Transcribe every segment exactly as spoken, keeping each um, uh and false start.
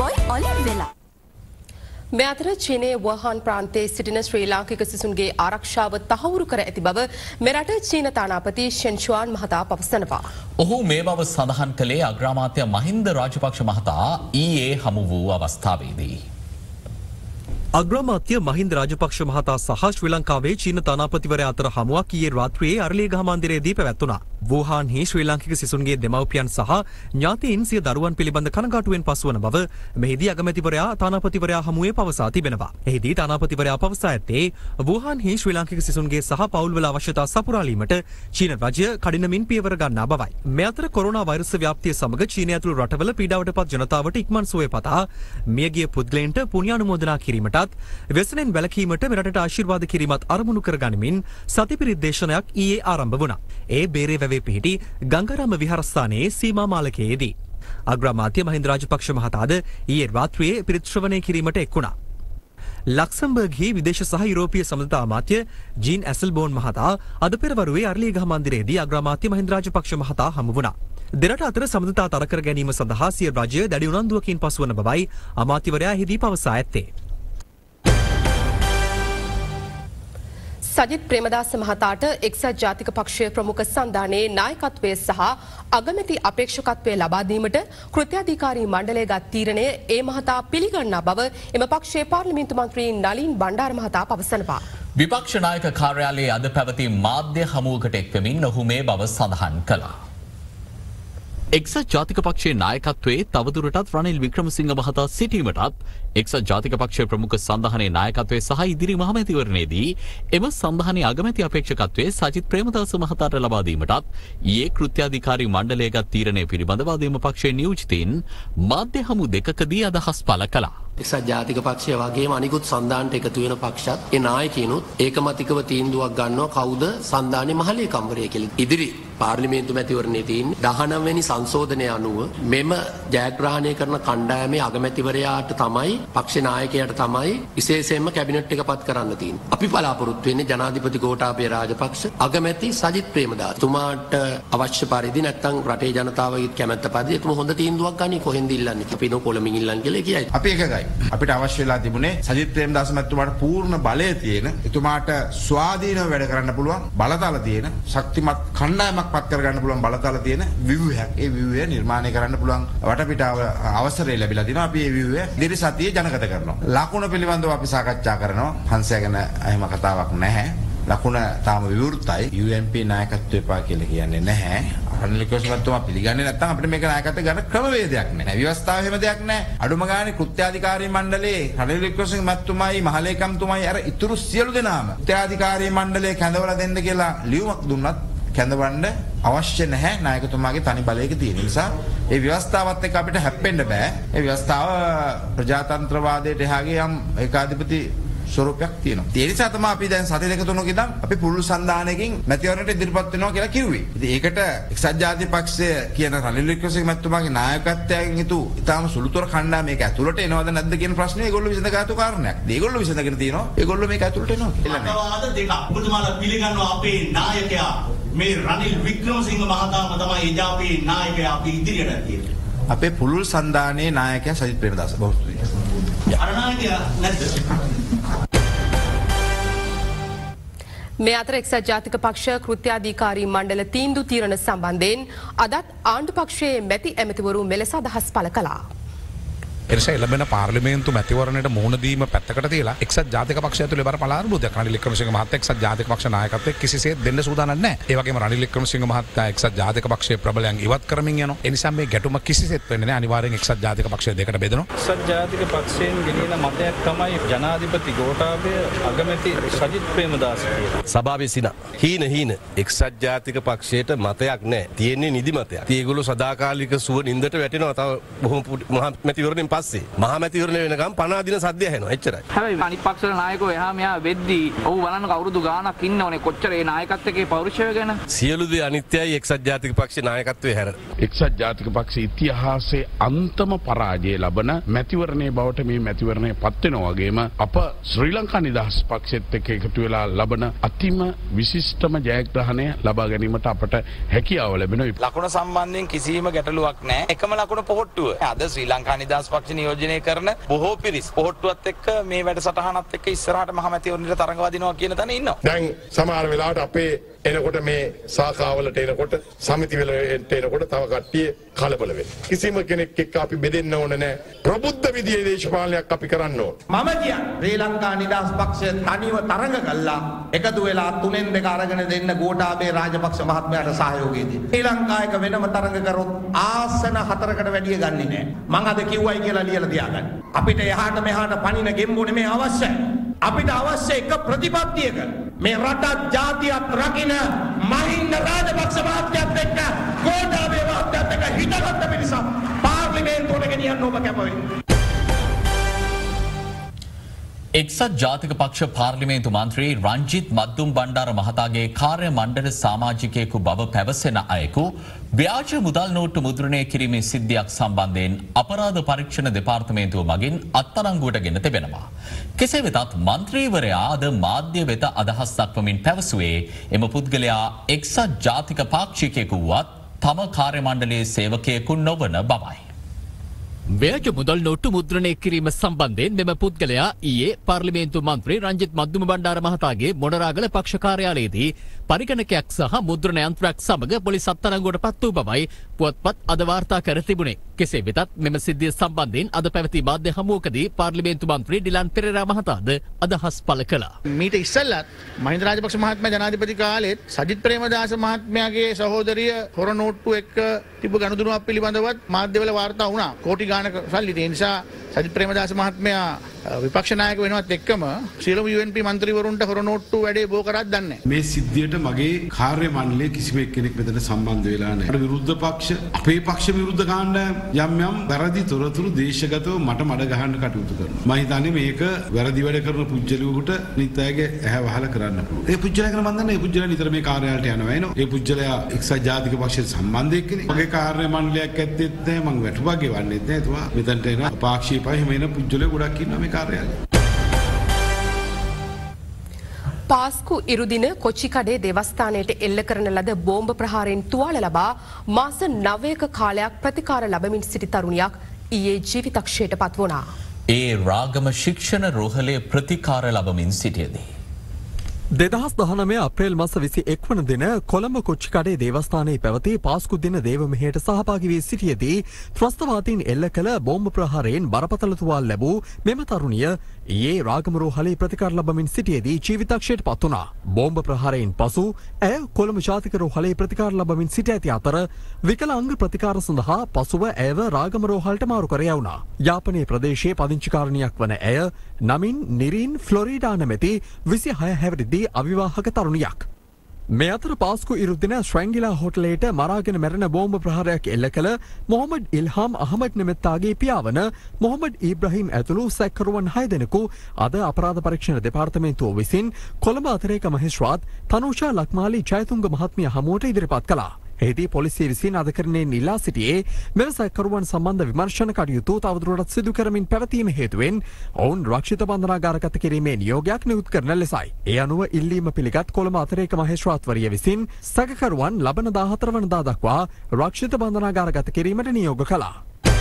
ලයිෆ්බොයි olive වෙලා. මේ අතර චීනයේ වුහාන් ප්‍රාන්තයේ සිටින ශ්‍රී ලාංකික සිසුන්ගේ ආරක්ෂාව තහවුරු කර ඇති බව මෙරට චීන තානාපති ෂෙන් චුවාන් මහතා පවසනවා. ඔහු මේ බව සඳහන් කළේ අග්‍රාමාත්‍ය මහින්ද රාජපක්ෂ මහතා ඊයේ හමු වූ අවස්ථාවේදී. අග්‍රාමාත්‍ය මහින්ද රාජපක්ෂ මහතා සහ ශ්‍රී ලංකාවේ චීන තානාපතිවරයා අතර හමුවක් ඊයේ රාත්‍රියේ අරලියගහ මන්දිරයේදී පැවැත්වුණා. වුහාන්හි ශ්‍රී ලාංකික සිසුන්ගේ දෙමව්පියන් සහ ඥාතීන් සිය දරුවන් පිළිබඳ කනගාටුවෙන් පසුවන බව මෙහිදී අගමැතිවරයා තානාපතිවරයා හමුවේ පවසා තිබෙනවා. එහිදී තානාපතිවරයා පවසා ඇත්තේ වුහාන්හි ශ්‍රී ලාංකික සිසුන්ගේ සහ පවුල්වල අවශ්‍යතා සපුරාලීමට චීන රජය කඩිනමින් පියවර ගන්නා බවයි. මේ අතර කොරෝනා වෛරස් ව්‍යාප්තිය සමග චීනය ඇතුළු රටවල පීඩාවටපත් ජනතාවට ඉක්මන් සුවය පතා මියගිය පුද්ගලයන්ට පුණ්‍යානුමෝදනා කිරීමටත් වෙසනෙන් වැළකීමට මෙරටට ආශිර්වාද කිරීමත් අරමුණු කර ගනිමින් සතිපිරිත් දේශනයක් ඊයේ ආරම්භ වුණා. ඒ බේරේ වැවේ පිහිටි ගංගාරාම විහාරස්ථානයේ සීමා මාලකයේදී අග්‍රාමාත්‍ය මහින්ද රාජපක්ෂ මහතාද ඊයේ රාත්‍රියේ පිරිත් ශ්‍රවණය කිරීමට එක් වුණා. ලක්සම්බර්ග්හි විදේශ සහ යුරෝපීය සම්බන්ධතා අමාත්‍ය ජීන් ඇසල්බෝන් මහතා අද පෙරවරුවේ අරලියගහ මන්දිරයේදී අග්‍රාමාත්‍ය මහින්ද රාජපක්ෂ මහතා හමු වුණා. දෙරට අතර සම්බන්ධතා තර කර ගැනීම සඳහා සිය රජය දැඩි උනන්දුවකින් පසුවන බවයි අමාත්‍යවරයා එහිදී පවසා ඇත්තේ. සජිත් ප්‍රේමදාස මහතාට එක්සත් ජාතික පක්ෂයේ ප්‍රමුඛ සංධානයේ නායකත්වය සහ අගමැති අපේක්ෂකත්වය ලබා දීමට කෘත්‍යාධිකාරී මණ්ඩලය ගත් තීරණය ඒ මහතා පිළිගන්නා බව එම පක්ෂයේ පාර්ලිමේන්තු මන්ත්‍රී නලින් බණ්ඩාර මහතා පවසනවා. විපක්ෂ නායක කාර්යාලයේ අද පැවති මාධ්‍ය හමුවකට එක්වෙමින් ඔහු මේ බව සඳහන් කළා. එක්සත් ජාතික පක්ෂයේ නායකත්වයේ තවදුරටත් රනිල් වික්‍රමසිංහ මහතා සිටීමටත් එක්සත් ජාතික පක්ෂයේ ප්‍රමුඛ සංධානයේ නායකත්වයේ සහ ඉදිරි මහමැතිවරණයේදී එම සංධානයේ අගමැති අපේක්ෂකත්වයේ සජිත් ප්‍රේමදාස මහතාට ලබා දීමටත් ඊයේ කෘත්‍යාධිකාරී මණ්ඩලය ගත් තීරණය පිළිබඳව එම පක්ෂයේ නියෝජිතයින් මාධ්‍ය හමු දෙකකදී අදහස් පළ කළා. එක්සත් ජාතික පක්ෂය වගේම අනිකුත් සන්ධානට එකතු වෙන පක්ෂත් ඒ නායකයිනුත් ඒකමතිකව තීන්දුවක් ගන්නවා කවුද සන්ධානයේ මහලේකම්වරය කියලා. ඉදිරි පාර්ලිමේන්තු මැතිවරණයේ තියෙන දහනව වෙනි සංශෝධනය අනුව මෙම ජයග්‍රහණය කරන කණ්ඩායමේ අගමැතිවරයාට තමයි පක්ෂ නායකයාට තමයි විශේෂයෙන්ම කැබිනට් එක පත් කරන්න තියෙන්නේ. අපි බලාපොරොත්තු වෙන්නේ ජනාධිපති ගෝඨාභය රාජපක්ෂ අගමැති සජිත් ප්‍රේමදාස තුමාට අවශ්‍ය පරිදි නැත්නම් රටේ ජනතාවගේ කැමැත්ත පරිදි එතුම හොඳ තීන්දුවක් ගනි කොහෙන්ද ඉල්ලන්නේ. අපි නෝ කොළමින් ඉල්ලන්නේ කියලා කියයි. අපි එකගයි. අපිට අවශ්‍ය වෙලා තිබුණේ සජිත් ප්‍රේමදාස මහත්මයාට පූර්ණ බලය තියෙන එතුමාට ස්වාධීනව වැඩ කරන්න පුළුවන් බලතල තියෙන ශක්තිමත් කණ්ඩායමක් පත් කරගන්න පුළුවන් බලතල තියෙන විව්‍යයක්. ඒ විව්‍ය නිර්මාණය කරන්න පුළුවන් වටපිටාව අවසරය ලැබිලා තිනවා. අපි මේ විව්‍ය දිරි සතියේ ජනගත කරනවා. ලකුණ පිළිබඳව අපි සාකච්ඡා කරනවා. හංසය ගැන එහෙම කතාවක් නැහැ. ලකුණ තාම විවෘතයි. යූ එන් පී නායකත්වය පා කියලා කියන්නේ නැහැ. රනිල් වික්‍රමසිංහතුමා පිළිගන්නේ නැත්නම් අපිට මේක නායකත්වය ගන්න ක්‍රමවේදයක් නැහැ. ව්‍යවස්ථාව එහෙම දෙයක් නැහැ. අඩුම ගානේ කෘත්‍යාධිකාරී මණ්ඩලයේ රනිල් වික්‍රමසිංහතුමායි මහලේකම්තුමායි අර ඉතුරු සියලු දෙනාම කෘත්‍යාධිකාරී මණ්ඩලයේ කැඳවලා දෙන්න කියලා ලියුමක් දුන්නත් කැඳවන්න අවශ්‍ය නැහැ. නායකතුමාගේ තනි බලයක තියෙන නිසා ඒ ව්‍යවස්ථාවත් එක්ක අපිට හැප්පෙන්න බෑ. ඒ ව්‍යවස්ථාව ප්‍රජාතන්ත්‍රවාදයට එහාගේ යම් ඒකාධිපති ස්වරූපයක් තියෙනවා. ඒ නිසා තමයි අපි දැන් සති දෙක තුනක ඉඳන් අපි පුළුල් සන්දානයකින් මැතිවරණයට ඉදිරිපත් වෙනවා කියලා කිව්වේ. ඉතින් ඒකට එක්සත් ජාතික පක්ෂය කියන රනිල් වික්‍රමසිංහ මැතිතුමාගේ නායකත්වයෙන් යුතු ඊටාම සුළුතර කණ්ඩායම මේක ඇතුළට එනවද නැද්ද කියන ප්‍රශ්නේ ඒගොල්ලෝ විසඳගත්තු කාරණයක්. ඒගොල්ලෝ විසඳගෙන තියෙනවා. ඒගොල්ලෝ මේක ඇතුළට එනවා කියලා නෑ. අද දෙක ඔබතුමාලා පිළිගන්නවා අපේ නායකයා මේ රනිල් වික්‍රමසිංහ මහතාම තමයි එජාපේ නායකයා අපි ඉදිරියට තියෙන්නේ. අපේ පුළුල් සන්දානයේ නායකයා සජිත් ප්‍රේමදාස බොහෝ ස්තුතියි. අර නායකයා නැද්ද? මේ අතර එක්සත් ජාතික පක්ෂ කෘත්‍යාධිකාරී මණ්ඩල තීන්දුව තීරණ සම්බන්ධයෙන් අදත් ආණ්ඩු පක්ෂයේ මැති ඇමතිවරු මෙලෙස අදහස් පළ කළා. එනිසා එළඹෙන පාර්ලිමේන්තු මැතිවරණයට මුහුණ දීම පැත්තකට තියලා එක්සත් ජාතික පක්ෂය ඇතුලේ බර පලාරුබුදයක් රනිල් වික්‍රමසිංහ මහත්තයා එක්සත් ජාතික පක්ෂ නායකත්වයේ කිසිසේත් දෙන්න සූදානම් නැහැ. ඒ වගේම රනිල් වික්‍රමසිංහ මහත්තයා එක්සත් ජාතික පක්ෂයේ ප්‍රබලයන් ඉවත් කරමින් යනවා. ඒ නිසා මේ ගැටුම කිසිසේත් වෙන්නේ නැහැ. අනිවාර්යෙන් එක්සත් ජාතික පක්ෂය දෙකට බෙදෙනවා. එක්සත් ජාතික පක්ෂයෙන් ගෙනියන මතයක් තමයි ජනාධිපති ගෝඨාභය අගමැති සජිත් ප්‍රේමදාස කියලා. සභාවේ සිනා හීන හීන එක්සත් ජාතික පක්ෂයට මතයක් නැහැ. තියෙන්නේ නිදි මතයක්. ඉතින් ඒගොල්ලෝ සදාකාලික සුව නින්දට වැටෙනවා. තව බොහොම මහා මැතිවරණයෙන් පස්සේ මහා මැතිවරණ වෙනකම් පනහ දින සද්ද ඇහෙනවා. එච්චරයි. හැබැයි අනිත් පක්ෂවල නායකයෝ එහා මෙහා වෙද්දී ඔව් බලන්න කවුරුදු ගාණක් ඉන්නවනේ කොච්චර ඒ නායකත්වයේ පෞරුෂය ගැන. සියලු දේ අනිත්‍යයි එක්සත් ජාතික පක්ෂේ නායකත්වයේ හැර. එක්සත් ජාතික පක්ෂ ඉතිහාසයේ අන්තම පරාජය ලබන මැතිවරණයේ බවට මේ මැතිවරණය පත් වෙනවා වගේම අප ශ්‍රී ලංකා නිදහස් පක්ෂෙත් එක්ක එකතු වෙලා ලබන අතිම විශිෂ්ටම ජයග්‍රහණය ලබා ගැනීමට අපට හැකියාව ලැබෙනවා. ලකුණ සම්බන්ධයෙන් කිසිම ගැටලුවක් නැහැ. එකම ලකුණ පොහොට්ටුව. අද ශ්‍රී ලංකා නිදහස් පක්ෂ පක්ෂ නියෝජනය කරන බොහෝ පිරිස් පොහොට්ටුවත් එක්ක මේ වැඩසටහනත් එක්ක ඉස්සරහට මහමැතිවරණයට තරඟ වදිනවා කියන තැන ඉන්නවා. දැන් සමහර වෙලාවට අපේ එනකොට මේ සාකාවලට එනකොට සමිති වලට එනකොට තව කට්ටිය කලබල වෙනවා. කිසිම කෙනෙක් එක්ක අපි බෙදෙන්න ඕන නැහැ. ප්‍රබුද්ධ විදියේ දේශපාලනයක් අපි කරන්න ඕන. මම කියන්නේ ශ්‍රී ලංකා නිදහස් පක්ෂය තනිව තරඟ කළා එකතු වෙලා තුනෙන් දෙක අරගෙන දෙන්න ගෝඨාභය රාජපක්ෂ මහත්මයාට සහයෝගය දෙන්න. ශ්‍රී ලංකායක වෙනම තරඟ කරොත් ආසන හතරකට වැඩිය ගන්නෙ නෑ. මං අද කිව්වයි කියලා ලියලා තියාගන්න. අපිට එහාට මෙහාට පණින ගෙම්බෝ නෙමෙයි අවශ්‍යයි. අපිට අවශ්‍ය එක ප්‍රතිපත්තියක මේ රටත් ජාතියත් රකින්න මහින්ද රාජපක්ෂ මහත්මයාත් එක්ක ගෝඨාභය මහත්මයාත් එක්ක හිතගත්ත පිරිසක් පාර්ලිමේන්තුවට ගෙනියන්න ඔබ කැප වෙන්න. එක්සත් ජාතික පක්ෂ පාර්ලිමේන්තු මන්ත්‍රී රංජිත් මද්දුම් බණ්ඩාර මහතාගේ කාර්ය මණ්ඩල සමාජිකයෙකු බව පැවසෙන අයෙකු ව්‍යාජ මුදල් නෝට්ටු මුද්‍රණය කිරීමේ සිද්ධියක් සම්බන්ධයෙන් අපරාධ පරීක්ෂණ දෙපාර්තමේන්තුව මගින් අත්අඩංගුවට ගෙන තිබෙනවා. කෙසේ වෙතත් මන්ත්‍රීවරයා අද මාධ්‍ය වෙත අදහස් දක්වමින් පැවසුවේ එම පුද්ගලයා එක්සත් ජාතික පාක්ෂිකයෙකු වුවත් තම කාර්ය මණ්ඩලයේ සේවකයෙකු නොවන බවයි. ව්‍යාජ මුදල් නෝට්ටු මුද්‍රණය කිරීම සම්බන්ධයෙන් මෙම පුද්ගලයා ඊයේ පාර්ලිමේන්තු මන්ත්‍රී රංජිත් මද්දුම බණ්ඩාර මහතාගේ මොනරාගල පක්ෂ කාර්යාලයේදී පරිගණකයක් සහ මුද්‍රණ යන්ත්‍රයක් සමග පොලිස් අත්අඩංගුවට පත් වූ බවයි පුවත්පත් අද වාර්තා කර තිබුණේ. කෙසේ වෙතත් මෙම සිද්ධිය සම්බන්ධයෙන් අද පැවති මාධ්‍ය හමුවකදී පාර්ලිමේන්තු මන්ත්‍රී ඩිලන් පෙරේරා මහතාද අදහස් පළ කළා. මීට ඉස්සෙල්ලත් මහින්ද රාජපක්ෂ මහත්මයා ජනාධිපති කාලෙත් සජිත් ප්‍රේමදාස මහත්මයාගේ සහෝදරිය හොර නෝට්ටු එක්ක තිබු ගනුදෙනුවක් පිළිබඳවත් මාධ්‍යවල වාර්තා වුණා. කෝටි ගානක සල්ලි. ඒ නිසා සජිත් ප්‍රේමදාස මහත්මයා විපක්ෂ නායක වෙනවත් එක්කම සියලුම යූ එන් පී මන්ත්‍රීවරුන්ට හොර නෝට්ටු වැඩේ බෝ කරත් දන්නේ මේ සිද්ධියට මගේ කාර්ය මණ්ඩලයේ කිසිම එක්කෙනෙක් මෙතන සම්බන්ධ වෙලා නැහැ. විරුද්ධ පක්ෂ අපේ පක්ෂ විරුද්ධ කාණ්ඩයම් යම් යම් වැරදි තොරතුරු දේශගතව මට මඩ ගහන්න කටයුතු කරනවා. මම හිතන්නේ මේක වැරදි වැඩ කරන පුජ්‍යලුවෙකුට නිත්‍යයේ ඇහැ වහලා කරන්න පුළුවන්. ඒ පුජ්‍යලයා කරන මන් දන්නේ ඒ පුජ්‍යලයා නිතර මේ කාර්යාලයට යනවා එනවා. ඒ පුජ්‍යලයා එක්සත් ජාතික පක්ෂයට සම්බන්ධ එක්කෙනෙක්. මගේ කාර්ය මණ්ඩලයක් ඇත්තෙත් නැහැ. මම වැටුපගේ වන්නේත් නැහැ. ඒතුවා මෙතනට එන පාක්ෂීපයි එහෙම එන පුජ්‍යලයෝ ගොඩක් ඉන්නවා මේ කාර්යාලයේ. පාස්කු ඉරුදින කොච්චිකඩේ දේවස්ථානයට එල්ල කරන ලද බෝම්බ ප්‍රහාරයෙන් තුවාල ලබා මාස නවයක කාලයක් ප්‍රතිකාර ලබමින් සිටි තරුණියක් ඊයේ ජීවිතක්ෂයට පත් වුණා. ඒ රාගම ශික්ෂණ රෝහලේ ප්‍රතිකාර ලබමින් සිටියදී දෙදහස් දහනමය අප්‍රේල් මස විසි එක් වන දින කොළඹ කොච්චිකඩේ දේවස්ථානයේ පැවති පාස්කු දින දේව මෙහෙයට සහභාගී වී සිටියදී ත්‍රස්තවාදීන් එල්ල කළ බෝම්බ ප්‍රහාරයෙන් බරපතල තුවාල ලැබූ මෙම තරුණිය ඊයේ රාගම රෝහලේ ප්‍රතිකාර ලබමින් සිටියේදී ජීවිතක්ෂයට පත් වුණා. බෝම්බ ප්‍රහාරයෙන් පසු ඇය කොළඹ ජාතික රෝහලේ ප්‍රතිකාර ලබමින් සිට ඇති අතර විකලාංග ප්‍රතිකාර සඳහා පසුව ඇයව රාගම රෝහලට මාරු කර යවුණා. යාපනයේ ප්‍රදේශයේ පදිංචිකාරණියක් වන ඇය නමින් නිරින් ෆ්ලොරිඩා නැමැති විසි හය හැවිරිදි අවිවාහක තරුණියක්. මේ අතර පාස්කු ඉරුදින ශ්‍රැංගිලා හොටලේට මරාගෙන මැරෙන බෝම්බ ප්‍රහාරයක් එල්ල කළ මොහමඩ් ඉල්හාම් අහමඩ් නෙමෙත්තාගේ පියාවන මොහමඩ් ඉබ්‍රහීම් ඇතුළු සැකකරුවන් හය දෙනෙකු අද අපරාධ පරීක්ෂණ දෙපාර්තමේන්තුව විසින් කොළඹ අතිරේක මහේස්ත්‍රාත් තනුෂා ලක්මාලි ජයතුංග මහත්මිය හමුවට ඉදිරිපත් කළා. එහිදී පොලිසිය විසින් අධිකරණයෙන් ඉල්ලා සිටියේ මෙම සැකකරුවන් සම්බන්ධ විමර්ශන කටයුතු තවදුරටත් සිදු කරමින් පැවතීම හේතුවෙන් ඔවුන් රක්ෂිත බන්ධනාගාරගත කිරීමේ නියෝගයක් නිකුත් කරන ලෙසයි. ඒ අනුව ඉල්ලීම පිළිගත් කොළඹ අතිරේක මහේස්ත්‍රාත්වරිය විසින් සැකකරුවන් ලබන දාහතර වනදා දක්වා රක්ෂිත බන්ධනාගාරගත කිරීමට නියෝග කළා.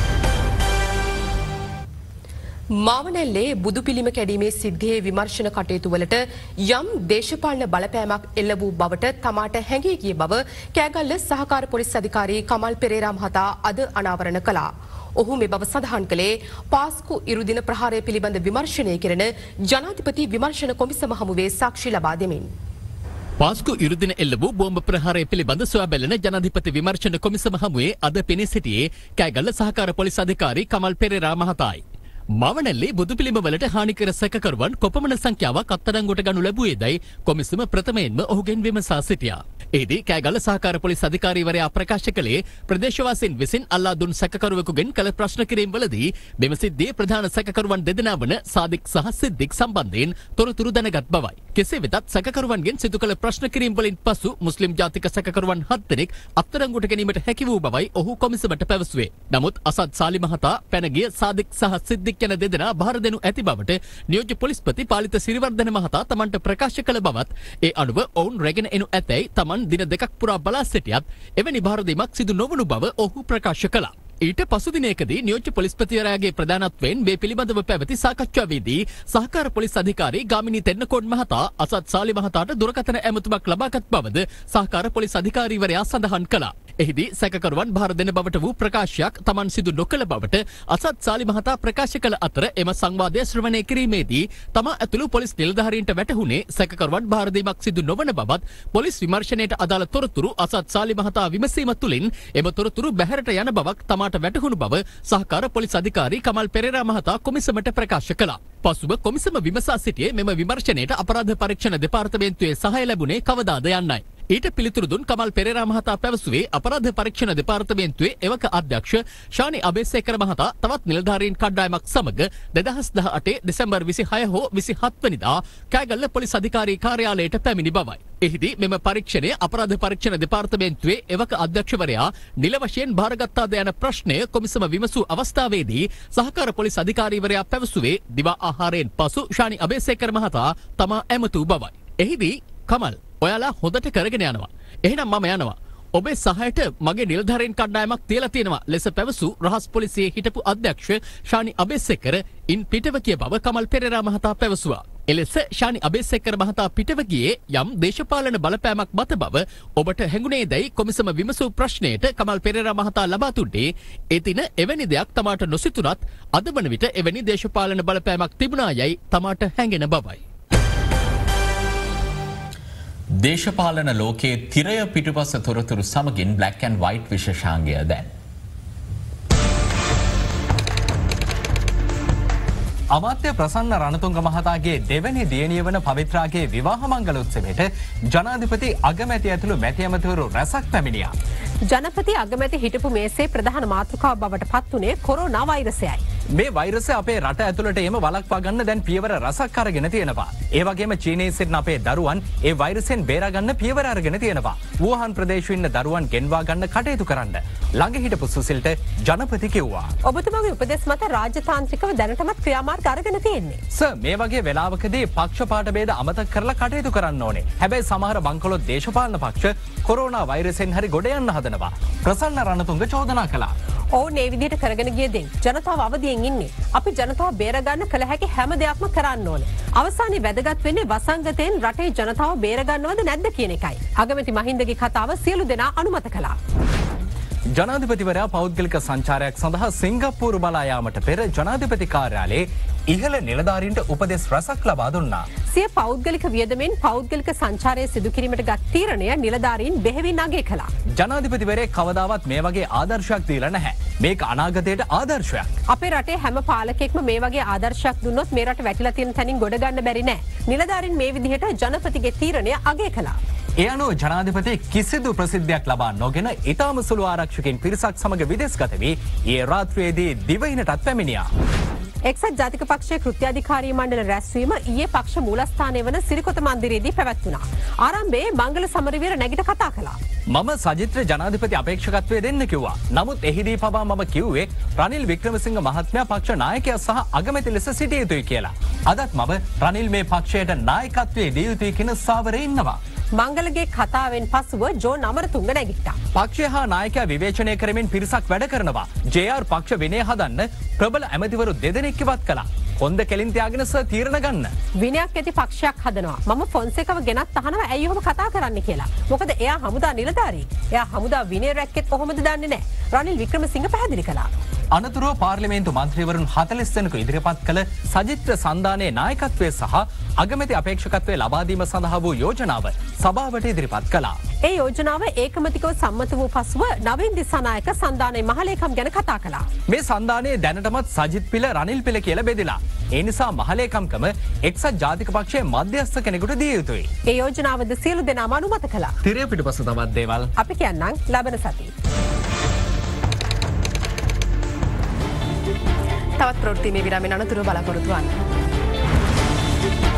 මාවනැල්ලේ බුදු පිළිම කැඩීමේ සිද්ධියේ විමර්ශන කටයුතු වලට යම් දේශපාලන බලපෑමක් එල්ල වූ බවට තමාට හැඟී ගිය බව කෑගල්ල සහකාර පොලිස් අධිකාරී කමල් පෙරේරා මහතා අද අනාවරණ කළා. ඔහු මේ බව සඳහන් කළේ පාස්කු ඉරුදින ප්‍රහාරය පිළිබඳ විමර්ශනය කෙරෙන ජනාධිපති විමර්ශන කොමිසම හමුවේ සාක්ෂි ලබා දෙමින්. පාස්කු ඉරුදින එල්ල වූ බෝම්බ ප්‍රහාරය පිළිබඳ සොයා බැලෙන ජනාධිපති විමර්ශන කොමිසම හමුවේ අද පෙනී සිටියේ කෑගල්ල සහකාර පොලිස් අධිකාරී කමල් පෙරේරා මහතායි. මාවනැල්ලේ බුදු පිළිම වලට හානිකර සැකකරුවන් කොපමණ සංඛ්‍යාවක් අත්අඩංගුවට ගනු ලැබුවේදයි කොමිසම ප්‍රථමයෙන්ම ඔහුගෙන් විමසා සිටියා. එහිදී කෑගල්ල සහකාර පොලිස් අධිකාරීවරයා ප්‍රකාශ කළේ ප්‍රදේශවාසීන් විසින් අල්ලා දුන් සැකකරුවෙකුගෙන් කළ ප්‍රශ්න කිරීම්වලදී මෙම සිද්ධියේ ප්‍රධාන සැකකරුවන් දෙදෙනා වන සාදික් සහ සිද්දික් සම්බන්ධයෙන් තොරතුරු දැනගත් බවයි. කෙසේ වෙතත් සැකකරුවන්ගෙන් සිදු කළ ප්‍රශ්න කිරීම් වලින් පසු මුස්ලිම් ජාතික සැකකරුවන් හත් දෙනෙක් අත්අඩංගුවට ගැනීමට හැකි වූ බවයි ඔහු කොමිසමට පැවසුවේ. නමුත් අසද් සාලි මහතා පැනගිය සාදික් සහ සිද්දික් යන දෙදෙනා බාර දෙනු ඇති බවට නියෝජ්‍ය පොලිස්පති පාලිත සිරිවර්ධන මහතා තමන්ට ප්‍රකාශ කළ බවත් ඒ අනුව ඔවුන් රැගෙන එනු ඇතැයි තමන් දින දෙකක් පුරා බලා සිටියත් එවැනි බාර දීමක් සිදු නොවුණු බව ඔහු ප්‍රකාශ කළා. ඊට පසුදිනයකදී නියෝජ්‍ය පොලිස්පතිවරයාගේ ප්‍රධානත්වයෙන් මේ පිළිබඳව පැවති සාකච්ඡාවේදී සහකාර පොලිස් අධිකාරී ගාමිණී තෙන්නකෝන් මහතා අසත් සාලි මහතාට දුරකථන ඇමතුමක් ලබාගත් බවද සහකාර පොලිස් අධිකාරීවරයා සඳහන් කළා. එහිදී සැකකරුවන් භාර දෙන බවට වූ ප්‍රකාශයක් Taman සිදු නොකළ බවට අසත් සාලි මහතා ප්‍රකාශ කළ අතර එම සංවාදය ශ්‍රවණය කිරීමේදී තමා ඇතුළු පොලිස් නිලධාරීන්ට වැටහුණේ සැකකරුවන් භාර දීමක් සිදු නොවන බවත් පොලිස් විමර්ශනයට අදාළ තොරතුරු අසත් සාලි මහතා විමසීම තුළින් එම තොරතුරු බැහැරට යන බවක් තමාට වැටහුණු බව සහකාර පොලිස් අධිකාරී කමල් පෙරේරා මහතා කොමිසමට ප්‍රකාශ කළා. පසුව කොමිසම විමසා සිටියේ මෙම විමර්ශනයට අපරාධ පරීක්ෂණ දෙපාර්තමේන්තුවේ සහාය ලැබුණේ කවදාද යන්නයි. ඊට පිළිතුරු දුන් කමල් පෙරේරා මහතා පැවසුවේ අපරාධ පරීක්ෂණ දෙපාර්තමේන්තුවේ එවක අධ්‍යක්ෂ ශානි අබේසේකර මහතා තවත් නිලධාරීන් කණ්ඩායමක් සමග දෙදහස් දහඅට දෙසැම්බර් විසිහය හෝ විසිහත් වෙනිදා කෑගල්ල පොලිස් අධිකාරී කාර්යාලයට පැමිණි බවයි. එහිදී මෙම පරීක්ෂණය අපරාධ පරීක්ෂණ දෙපාර්තමේන්තුවේ එවක අධ්‍යක්ෂවරයා නිල වශයෙන් භාරගත්තාද යන ප්‍රශ්නය කොමිසම විමසූ අවස්ථාවේදී සහකාර පොලිස් අධිකාරීවරයා පැවසුවේ දිවා ආහාරයෙන් පසු ශානි අබේසේකර මහතා තමා ඇමතූ බවයි. එහිදී කමල් ඔයාලා හොඳට කරගෙන යනවා. එහෙනම් මම යනවා. ඔබේ සහයට මගේ නිලධාරීන් කණ්ඩායමක් තියලා තියෙනවා ලෙස පැවසූ රහස් පොලිසියේ හිටපු අධ්‍යක්ෂ ශානි අබේසේකර ඉන් පිටව කිය බව කමල් පෙරේරා මහතා පැවසුවා. එලෙස ශානි අබේසේකර මහතා පිටව ගියේ යම් දේශපාලන බලපෑමක් මත බව ඔබට හැඟුණේදයි කොමිසම විමසූ ප්‍රශ්නයට කමල් පෙරේරා මහතා ලබා දුන්නේ. එදින එවැනි දෙයක් තමාට නොසිතුනත් අද වන විට එවැනි දේශපාලන බලපෑමක් තිබුණා යයි තමාට හැඟෙන බවයි. දේශපාලන ලෝකයේ තිරය පිටුපස තොරතුරු සමගින් බ්ලැක් ඇන්ඩ් වයිට් විශේෂාංගය දැන්. අමාත්‍ය ප්‍රසන්න රණතුංග මහතාගේ දෙවැනි දියණිය වන පවිත්‍රාගේ විවාහ මංගල උත්සවයට ජනාධිපති අගමැති ඇතුළු මැති ඇමතිවරු රැසක් පැමිණියා. ජනපති අගමැති හිටපු මේසේ ප්‍රධාන මාතෘකාව බවට පත් වුණේ කොරෝනා වෛරසයයි. මේ වෛරසය අපේ රට ඇතුළට එම වළක්වා ගන්න දැන් පියවර රසක් අරගෙන තියෙනවා. ඒ වගේම චීනයේ සිටින අපේ දරුවන් ඒ වෛරසෙන් බේරා ගන්න පියවර අරගෙන තියෙනවා. වුහාන් ප්‍රදේශයේ ඉන්න දරුවන් ගෙන්වා ගන්න කටයුතු කරන්න ළඟ හිටපු සුසිල්ට ජනපති කිව්වා. ඔබතුමාගේ උපදෙස් මත රාජතාන්ත්‍රිකව දැනටමත් ක්‍රියාමාර්ග අරගෙන තියෙන්නේ. සර් මේ වගේ වෙලාවකදී පක්ෂපාත භේද අමතක කරලා කටයුතු කරන්න ඕනේ. හැබැයි සමහර බංකොලොත් දේශපාලන පක්ෂ කොරෝනා වෛරසෙන් හරි ගොඩ යන්න හදනවා. ප්‍රසන්න රණතුංග චෝදනා කළා. ඔවුන් ඒ විදිහට කරගෙන ගිය දෙයින් ජනතාව අවදියෙන් ඉන්නේ. අපි ජනතාව බේරගන්න කළ හැකි හැම දෙයක්ම කරන්න ඕනේ. අවසානයේ වැදගත් වෙන්නේ වසංගතයෙන් රටේ ජනතාව බේරගන්නවද නැද්ද කියන එකයි. අගමැති මහින්දගේ කතාව සියලු දෙනා අනුමත කළා. ජනාධිපතිවරයා පෞද්ගලික සංචාරයක් සඳහා සිංගප්පූරු බලා යාමට පෙර ජනාධිපති කාර්යාලයේ ඉහළ නිලධාරීන්ට උපදෙස් රසක් ලබා දුන්නා. සිය පෞද්ගලික වියදමෙන් පෞද්ගලික සංචාරය සිදු කිරීමට ගත් තීරණය නිලධාරීන් බෙහෙවින් අගය කළා. ජනාධිපතිවරයෙක් කවදාවත් මේ වගේ ආදර්ශයක් දීලා නැහැ. මේක අනාගතයට ආදර්ශයක්. අපේ රටේ හැම පාලකෙක්ම මේ වගේ ආදර්ශයක් දුන්නොත් මේ රට වැටිලා තියෙන තැනින් ගොඩ ගන්න බැරි නෑ. නිලධාරීන් මේ විදිහට ජනපතිගේ තීරණය අගය කළා. ඒ අනුව ජනාධිපති කිසිදු ප්‍රසිද්ධියක් ලබා නොගෙන ඉතාම සුළු ආරක්ෂකයන් පිරිසක් සමග විදේශගත වී ඒ රාත්‍රියේදී දිවයිනටත් පැමිණියා. එක්සත් ජාතික පක්ෂයේ කෘත්‍යාධිකාරී මණ්ඩල රැස්වීම ඊයේ පක්ෂ මූලස්ථානය වන සිරිකොත මන්දිරයේදී පැවැත්වුණා. ආරම්භයේ මංගල සමරවීර නැගිට කතා කළා. මම සජිත්‍ර ජනාධිපති අපේක්ෂකත්වය දෙන්න කිව්වා. නමුත් එහිදී පවා මම කිව්වේ රනිල් වික්‍රමසිංහ මහත්මයා පක්ෂ නායකයා සහ අගමැති ලෙස සිටිය යුතුයි කියලා. අදත් මම රනිල් මේ පක්ෂයට නායකත්වයේ දිය යුතුයි කියන සාවරේ ඉන්නවා. මංගලගේ කතාවෙන් පසුව ජෝන් අමරතුංග නැගිට්ටා. පක්ෂය හා නායකයා විවේචනය කරමින් පිරිසක් වැඩ කරනවා. ජේ ආර් පක්ෂ විනය හදන්න ප්‍රබල ඇමතිවරු දෙදෙනෙක් ඉවත් කළා. හොඳ කෙලින් තියාගෙන සර් තීරණ ගන්න. විනයක් ඇති පක්ෂයක් හදනවා. මම ෆොන්සේකව ගෙනත් අහනවා ඇයි ඔහොම කතා කරන්න කියලා. මොකද එයා හමුදා නිලධාරී. එයා හමුදා විනය රැක්කෙත් කොහොමද දන්නේ නැහැ. රනිල් වික්‍රමසිංහ පැහැදිලි කළා. අනතුරුව පාර්ලිමේන්තු මන්ත්‍රීවරුන් හතළිස් දෙනෙකු ඉදිරිපත් කළ සජිත්‍ර සන්ධානයේ නායකත්වය සහ අගමැති අපේක්ෂකත්වය ලබා දීම සඳහා වූ යෝජනාව සභාවට ඉදිරිපත් කළා. ඒ යෝජනාව ඒකමතිකව සම්මත වූ පසුව නවීන් දිසානායක සන්ධානයේ මහලේකම් ගැන කතා කළා. මේ සන්ධානයේ දැනටමත් සජිත් පිළ රනිල් පිළ කියලා බෙදලා. ඒ නිසා මහලේකම්කම එක්සත් ජාතික පක්ෂයේ මධ්‍යස්ථ කෙනෙකුට දිය යුතුයි. ඒ යෝජනාවද සියලු දෙනාම අනුමත කළා. තිරය පිටුපස තවත් දේවල් අපි කියන්නම් ලබන සතියේ. තවත් ප්‍රවෘත්ති මේ විරාමයෙන් අනතුරුව බලාපොරොත්තු වන්න.